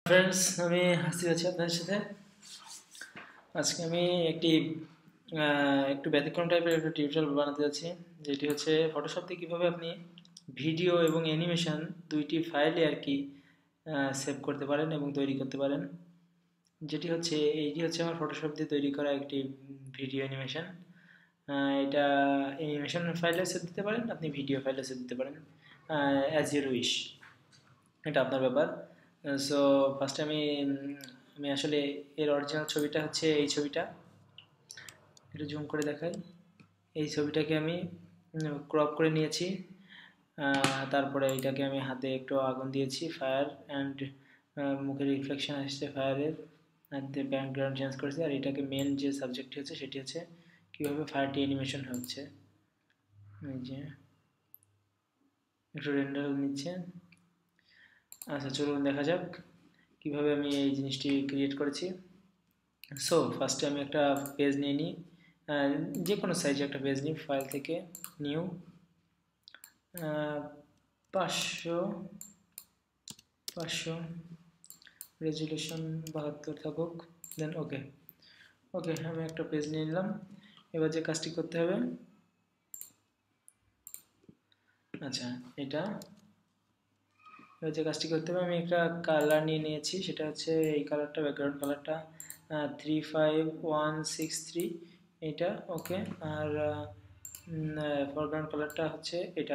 Friends, আমি হাসি আছি আপনাদের সাথে। আজকে আমি একটু ব্যতিক্রম টাইপের একটা টিউটোরিয়াল বানাতে যাচ্ছি, যেটি হচ্ছে ফটোশপ দিয়ে কীভাবে আপনি ভিডিও এবং অ্যানিমেশন দুইটি ফাইলে সেভ করতে পারেন এবং তৈরি করতে পারেন। এইটি হচ্ছে আমার ফটোশপ দিয়ে তৈরি করা একটি ভিডিও অ্যানিমেশন। এটা অ্যানিমেশন ফাইলে সেভ দিতে পারেন, আপনি ভিডিও ফাইলে সেভ দিতে পারেন, অ্যাজ ইউর উইশ, এটা আপনার ব্যাপার। সো ফার্স্টে আমি আসলে এর অরিজিনাল ছবিটা হচ্ছে এই ছবিটা, একটু জুম করে দেখাই। এই ছবিটাকে আমি ক্রপ করে নিয়েছি, তারপরে এইটাকে আমি হাতে একটু আগুন দিয়েছি, ফায়ার অ্যান্ড মুখে রিফ্লেকশন আসছে ফায়ারের, আর ব্যাকগ্রাউন্ড চেঞ্জ করেছি। আর এটাকে মেন যে সাবজেক্টটি হচ্ছে সেটি হচ্ছে কীভাবে ফায়ারটি অ্যানিমেশন হচ্ছে। এই যে একটু রেন্ডার নিচ্ছে। আচ্ছা, চলুন দেখা যাক কীভাবে আমি এই জিনিসটি ক্রিয়েট করেছি। সো ফার্স্টে আমি একটা পেজ নিয়ে নিই, যে কোনো সাইজে একটা পেজ নিই, ফাইল থেকে নিউ 500 রেজুলেশন 72 থাকুক, দেন ওকে। আমি একটা পেজ নিয়ে নিলাম। এবার যে কাজটি করতে হবে, আচ্ছা এবার যে কাজটি করতে হবে, আমি একটা কালার নিয়ে নিয়েছি, সেটা হচ্ছে এই কালারটা, ব্যাকগ্রাউন্ড কালারটা 35163, এটা ওকে। আর ফরগ্রাউন্ড কালারটা হচ্ছে এটা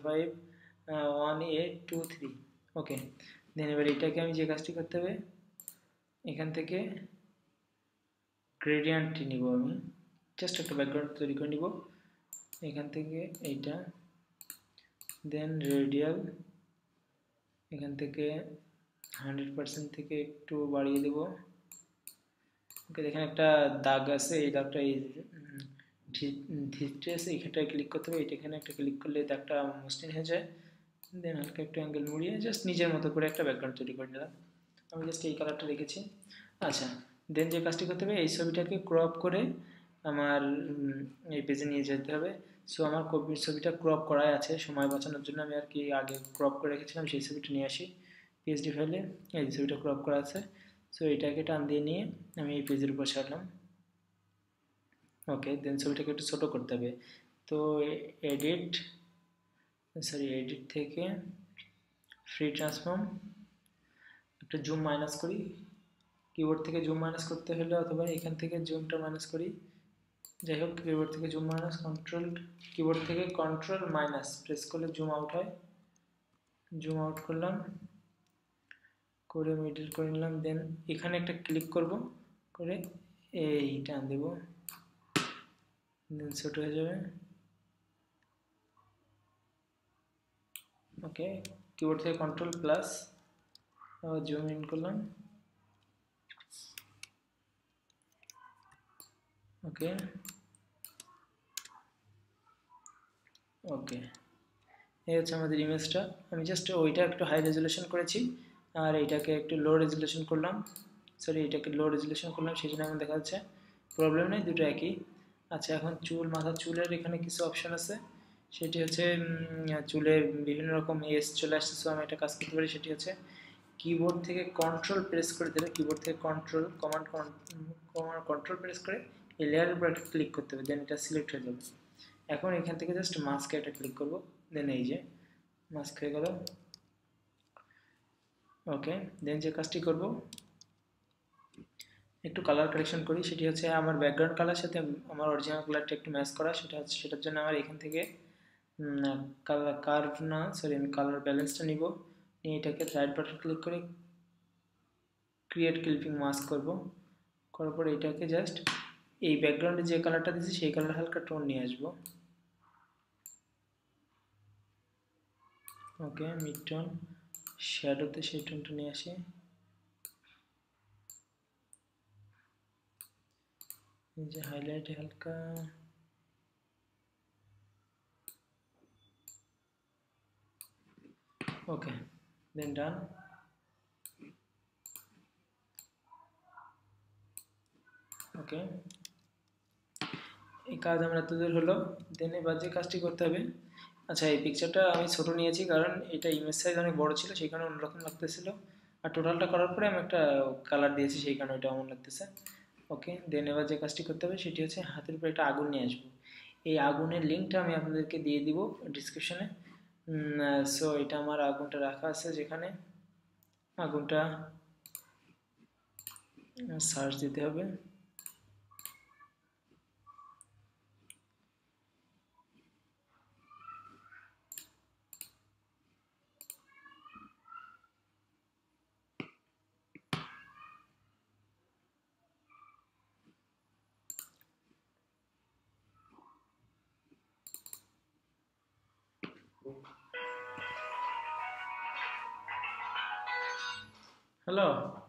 051823, ওকে। দেন এবার এটাকে আমি যে কাজটি করতে হবে, এখান থেকে গ্রেডিয়েন্টটি নিব, আমি জাস্ট একটা ব্যাকগ্রাউন্ড তৈরি করে নিব এখান থেকে এইটা। দেন রেডিয়াল এখান থেকে 100% থেকে একটু বাড়িয়ে দেব, ওকে। এখানে একটা দাগ আছে, এই দাগটা এই ধীরে আছে, এইখানটায় ক্লিক করতে হবে, এখানে একটা ক্লিক করলে দাগটা মসৃণ হয়ে যায়। দেন হালকা একটু অ্যাঙ্গেল মুড়িয়ে জাস্ট নিজের মতো করে একটা ব্যাকগ্রাউন্ড তৈরি করে নিলাম। আমি জাস্ট এই কালারটা রেখেছি। আচ্ছা, দেন যে কাজটি করতে হবে, এই ছবিটাকে ক্রপ করে আমার এই পেজে নিয়ে যেতে হবে। সো আমার ছবিটা ক্রপ করাই আছে, সময় বাঁচানোর জন্য আমি আগে ক্রপ করে রেখেছিলাম, সেই ছবিটা নিয়ে আসি পিএসডি ফাইলে। এই ছবিটা ক্রপ করা আছে, সো এটাকে টান দিয়ে নিয়ে আমি এই পেজের উপর সারলাম, ওকে। দেন ছবিটাকে একটু ছোটো করতে হবে, তো এডিট থেকে ফ্রি ট্রান্সফর্ম, একটু জুম মাইনাস করি, কিবোর্ড থেকে জুম মাইনাস করতে হলে অথবা এখান থেকে জুমটা মাইনাস করি, যাই হোক। কিবোর্ড থেকে জুম মাইনাস, কিবোর্ড থেকে কন্ট্রোল মাইনাস প্রেস করলে জুম আউট হয়, জুম আউট করলাম, করে মিডল করে নিলাম। দেন এখানে একটা ক্লিক করব, করে এই টান দেব, দেন ছোট হয়ে যাবে, ওকে। কিবোর্ড থেকে কন্ট্রোল প্লাস, আবার জুম ইন করলাম, ওকে। এই হচ্ছে আমাদের ইমেজটা। আমি জাস্ট ওইটা একটু হাই রেজুলেশন করেছি, আর এইটাকে একটু লো রেজুলেশন করলাম, এটাকে লো রেজুলেশন করলাম, সেই জন্য এখন দেখা যাচ্ছে। প্রবলেম নেই, দুটো একই। আচ্ছা, এখন মাথার চুলের এখানে কিছু অপশান আছে, সেটি হচ্ছে চুলে বিভিন্ন রকম এজ চলে আসছে। সো আমি একটা কাজ করতে পারি, সেটি হচ্ছে কিবোর্ড থেকে কন্ট্রোল প্রেস করে দিলে, কিবোর্ড থেকে কন্ট্রোল প্রেস করে এই লেয়ারের উপর একটা ক্লিক করতে হবে, দেন এটা সিলেক্ট হয়ে যাবে। এখন এখান থেকে জাস্ট মাস্কে একটা ক্লিক করব, দেন এই যে মাস্ক হয়ে গেল, ওকে। দেন যে কাজটি করব, একটু কালার কারেকশন করি, সেটি হচ্ছে আমার ব্যাকগ্রাউন্ড কালার সাথে আমার অরিজিনাল কালারটা একটু ম্যাচ করা, সেটার জন্য আমার এখান থেকে আমি কালার ব্যালেন্সটা নিব, নিয়ে এটাকে রাইট বাটন ক্লিক করে ক্রিয়েট ক্লিপিং মাস্ক করব, করার পরে এটাকে জাস্ট এই ব্যাকগ্রাউন্ডে যে কালারটা দিয়েছি সেই কালার হালকা টোন নিয়ে আসবো, ওকে। মিড টোন, শ্যাডোতে সেই টোনটা নিয়ে আসি, এই যে হাইলাইটে হালকা, ওকে। দেন ডান, ওকে। এই কাজ আমরা এতদূর হলো। দেন এবার যে কাজটি করতে হবে, আচ্ছা এই পিকচারটা আমি ছোট নিয়েছি কারণ এটা ইমেজ সাইজ অনেক বড় ছিল, সেই কারণে অন্যরকম লাগতেছিল। আর টোটালটা করার পরে আমি একটা কালার দিয়েছি, সেই কারণে ওইটা এমন লাগতেছে। ওকে, দেন এবার যে কাজটি করতে হবে সেটি হচ্ছে হাতের উপরে একটা আগুন নিয়ে আসবো। এই আগুনের লিঙ্কটা আমি আপনাদেরকে দিয়ে দিব ডিসক্রিপশনে। সো এটা আমার আগুনটা রাখা আছে, যেখানে আগুনটা সার্চ দিতে হবে। হ্যালো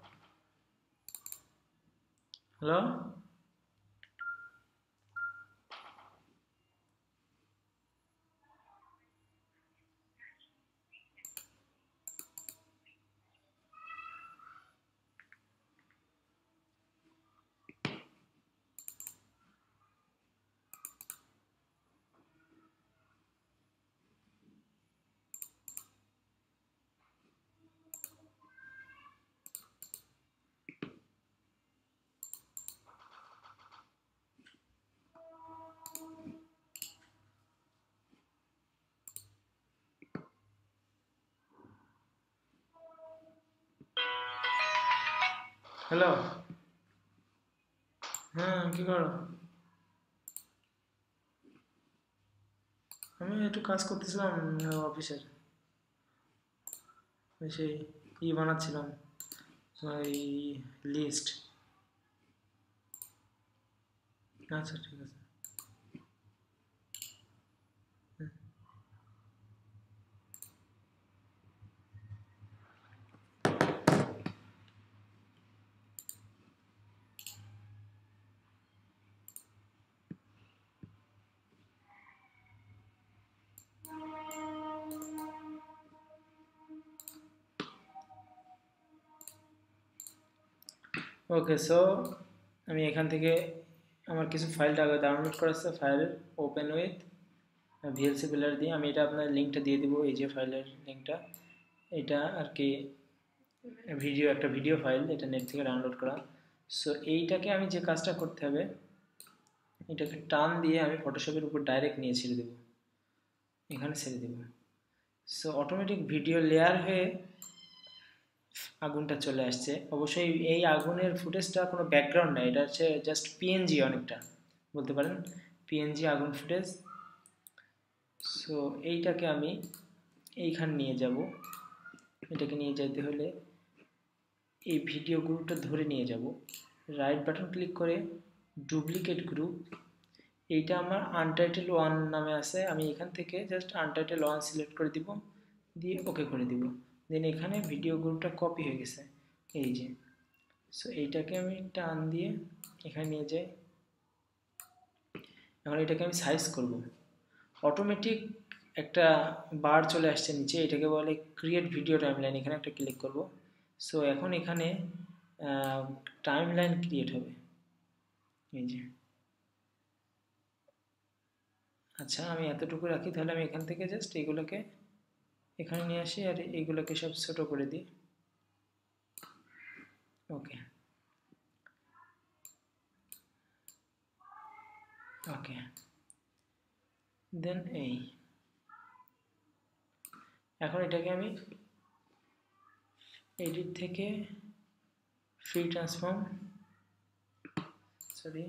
হ্যালো হ্যালো, হ্যাঁ কি করো? আমি একটু কাজ করতেছিলাম অফিসের, সেই বানাচ্ছিলাম, এই লিস্ট। আচ্ছা ঠিক আছে। ওকে, সো আমি এখান থেকে আমার কিছু ফাইল ডাউনলোড করা আছে, file open with VLC player দিয়ে। আমি এটা আপনার লিঙ্কটা দিয়ে দিব, এই যে ফাইলের লিঙ্কটা, এটা আর কি একটা ভিডিও ফাইল, এটা নেট থেকে ডাউনলোড করা। সো এইটাকে আমি যে কাজটা করতে হবে, এটাকে টান দিয়ে আমি ফটোশপের উপর ডাইরেক্ট নিয়ে ছেড়ে দেবো, এখানে ছেড়ে দেবো। সো অটোমেটিক ভিডিও লেয়ার হয়ে আগুনটা চলে আসছে। অবশ্যই এই আগুনের ফুটেজটা কোনো ব্যাকগ্রাউন্ড না, এটা হচ্ছে জাস্ট পিএনজি, অনেকটা বলতে পারেন পিএনজি আগুন ফুটেজ। সো এইটাকে আমি এইখানে নিয়ে যাব। এটাকে নিয়ে যেতে হলে এই ভিডিও গ্রুপটা ধরে নিয়ে যাব, রাইট বাটন ক্লিক করে ডুপ্লিকেট গ্রুপ। এইটা আমার আনটাইটেল 1 নামে আছে, আমি এখান থেকে জাস্ট আনটাইটেল 1 সিলেক্ট করে দিব, দিয়ে ওকে করে দিব। দেন এখানে ভিডিও গ্রুপটা কপি হয়ে গেছে, এই যে। সো এইটাকে আমি টান দিয়ে এখানে নিয়ে যাই। এখন এটাকে আমি সাইজ করব। অটোমেটিক একটা বার চলে আসছে নিচে, এটাকে বলে ক্রিয়েট ভিডিও টাইমলাইন, এখানে একটা ক্লিক করব। সো এখন এখানে টাইমলাইন ক্রিয়েট হবে, এই যে। আচ্ছা, আমি এতটুকু রাখি, তাহলে আমি এখান থেকে জাস্ট এগুলোকে এখানে নিয়ে আসি আর এইগুলোকে সব ছোট করে দিই। ওকে ওকে, দেন এই এখন এটাকে আমি এডিট থেকে ফ্রি ট্রান্সফর্ম, সরি,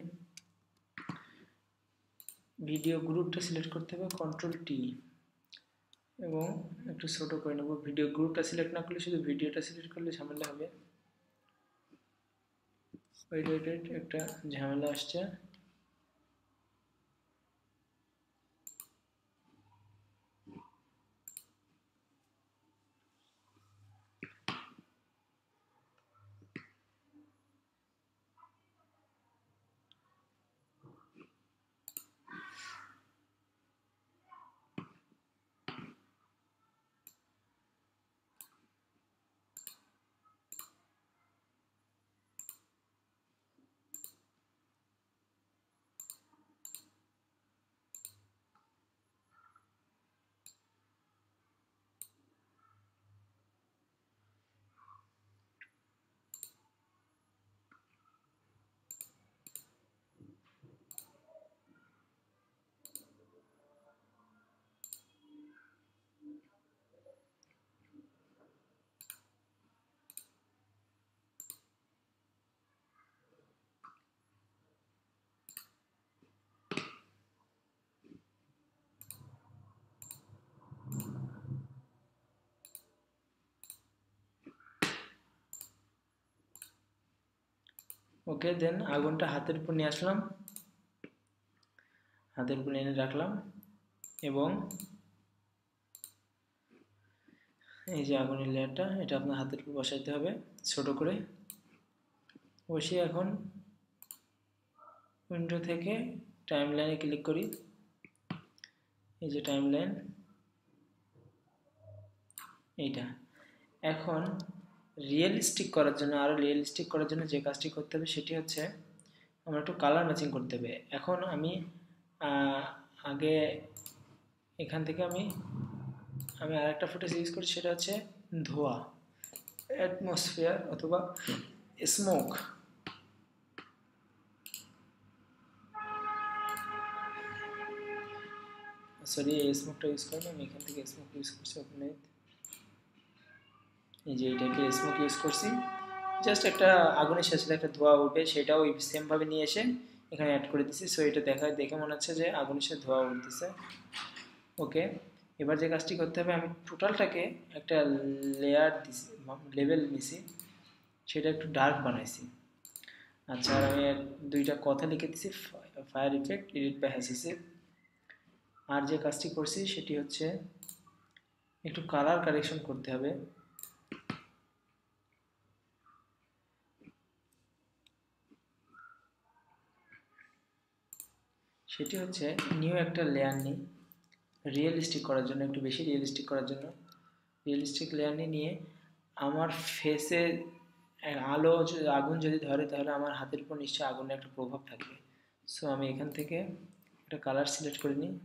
ভিডিও গ্রুপটা সিলেক্ট করতে হবে, কন্ট্রোল টি, এবং একটু ছোট করে নেব। ভিডিও গ্রুপটা সিলেক্ট না করলে শুধু ভিডিওটা সিলেক্ট করলে ঝামেলা হবে। ওয়েট, একটা ঝামেলা আসছে। ওকে, দেন আগুনটা হাতের উপর নিয়ে আসলাম, হাতের উপর এনে রাখলাম এবং এই যে আগুনের লেয়ারটা এটা আপনার হাতের উপর বসাইতে হবে ছোট করে। বসিয়ে এখন উইন্ডো থেকে টাইমলাইনে ক্লিক করি। এই যে টাইমলাইন এইটা। এখন রিয়েলিস্টিক করার জন্য, আরও রিয়েলিস্টিক করার জন্য যে কাজটি করতে হবে সেটি হচ্ছে আমরা একটু কালার ম্যাচিং করতে হবে। এখন আমি আগে এখান থেকে আমি আরেকটা ফুটেজ ইউজ করি, সেটা হচ্ছে ধোঁয়া, অ্যাটমসফিয়ার অথবা স্মোক। সরি, এই স্মোকটা ইউজ করিনি, আমি এখান থেকে স্মোক ইউজ করছি। আপনি এই যে এইটাকে স্মোক ইউজ করছি, জাস্ট একটা আগুনের সাথে একটা ধোঁয়া উঠবে, সেটাও ওই সেমভাবে নিয়ে এসে এখানে অ্যাড করে দিচ্ছি। সো এটা দেখে মনে হচ্ছে যে আগুনের সাথে ধোঁয়া উঠতেছে। ওকে, এবার যে কাজটি করতে হবে, আমি টোটালটাকে একটা লেয়ার দিছি, লেভেল নিছি, সেটা একটু ডার্ক বানাইছি। আচ্ছা, আর আমি দুইটা কথা লিখে দিছি, ফায়ার ইফেক্ট এডিট বাই হ্যাসিসিভ। আর যে কাজটি করছি সেটি হচ্ছে একটু কালার কারেকশন করতে হবে। সেটি হচ্ছে নিউ একটা লেয়ার নিই রিয়েলিস্টিক করার জন্য, একটু বেশি রিয়েলিস্টিক করার জন্য রিয়েলিস্টিক লেয়ার নিয়ে আমার ফেসে আলো আগুন যদি ধরে তাহলে আমার হাতের উপর নিশ্চয়ই আগুনের একটা প্রভাব থাকবে। সো আমি এখান থেকে একটা কালার সিলেক্ট করে নিই।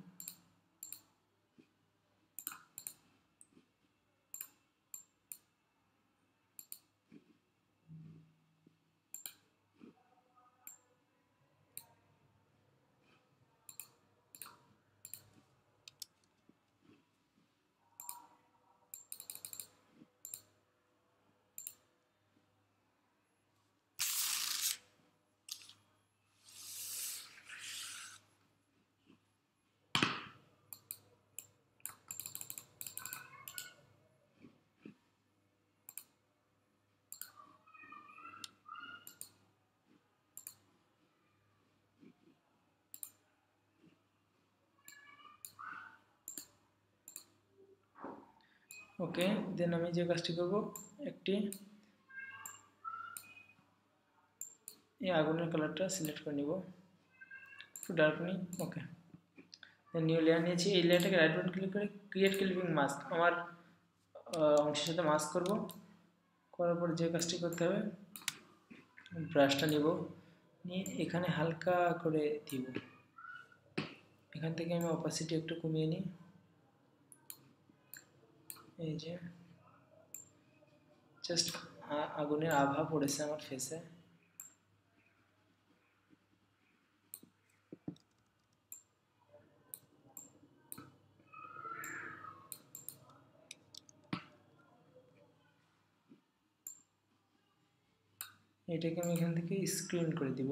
ওকে, দেন আমি যে কাজটি করব, একটি এই আগুনের কালারটা সিলেক্ট করে নিব, একটু ডার্ক নিই। ওকে, দেন নিউ লেয়ার নিয়েছি, এই লেয়ারটাকে রাইট বাটন ক্লিক করে ক্রিয়েট ক্লিপিং মাস্ক, আমার অংশের সাথে মাস্ক করব। করার পর যে কাজটি করতে হবে, ব্রাশটা নিব, নিয়ে এখানে হালকা করে দিব। এখান থেকে আমি অপাসিটি একটু কমিয়ে নিই। এই যে জাস্ট আগুনের আভা পড়েছে আমার ফেসে। এটাকে আমি এখান থেকে স্ক্রিন করে দিব,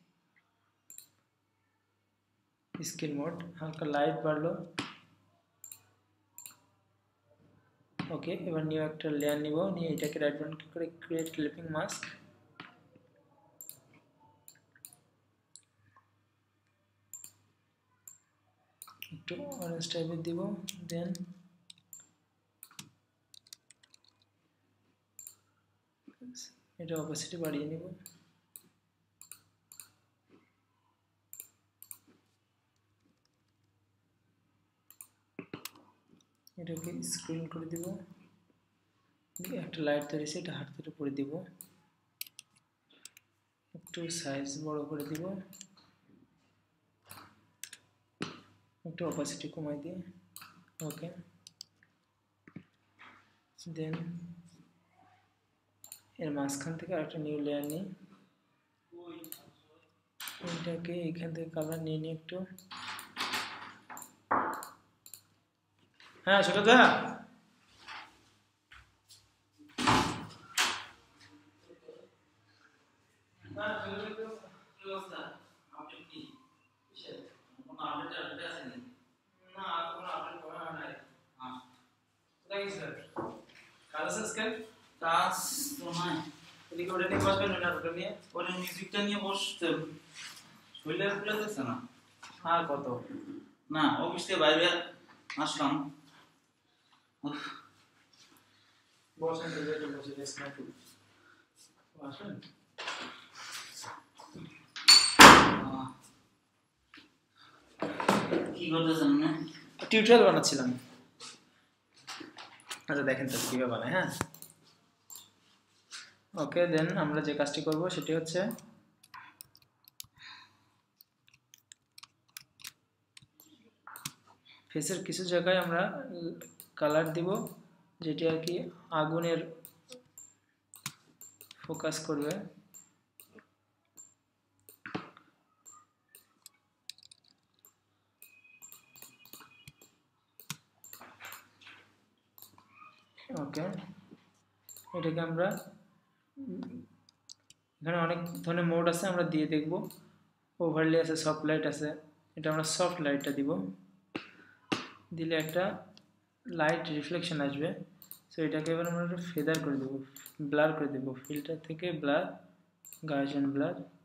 স্ক্রিন মোড, হালকা লাইট বাড়লো। ওকে, এবার নিউ একটা লেয়ার নিব, নিয়ে এটাকে রাইট বাটন ক্লিক করে ক্রিয়েট ক্লিপিং মাস্ক, একটু অরেঞ্জ টাইপের দিব, দেন এটা অপাসিটি বাড়িয়ে নিব। এটাকে স্ক্রিন করে দিব, একটা লাইট ধরেছে, এটা হাত থেকে পরে দিব, একটু সাইজ বড় করে দিব, একটু অপাসিটি কমাই দিই। ওকে, দেন এর মাঝখান থেকে আরেকটা নিউ লেয়ার নিই, এটাকে এখান থেকে কালার নিয়ে নিই একটু। হ্যাঁ, সেটা দা কাজ তো নয়। এদিকে ওটা নিয়ে বসবেন না, ওটা নিয়ে ওরে মিউজিকটা নিয়ে বসতে শরীরে ফুলাতেছে না। আর কত না অফিস থেকে বাইরে আসলাম। বসেন তো, যেটা বসে রেস্ট না করুন। আসেন। কি করতেছেন না? টিউটোরিয়াল বানাচ্ছিলাম। আচ্ছা দেখেন তো কিভাবে বানায়। হ্যাঁ ওকে, দেন আমরা যে কাজটি করব সেটি হচ্ছে ফেসের কিছু জায়গায় আমরা কালার দিব, যেটি আর কি আগুনের ফোকাস করবে। ওকে, এটাকে আমরা এখানে অনেক ধরনের মোড আছে, আমরা দিয়ে দেখব। ওভারলে আছে, সফট লাইট আছে, এটা আমরা সফট লাইটটা দিব। দিলে একটা লাইট রিফ্লেকশন আসবে। সো এটাকে এবার আমরা ফেদার করে দেবো, ব্লার করে দেবো। ফিল্টার থেকে ব্লার, গাউসিয়ান ব্লার,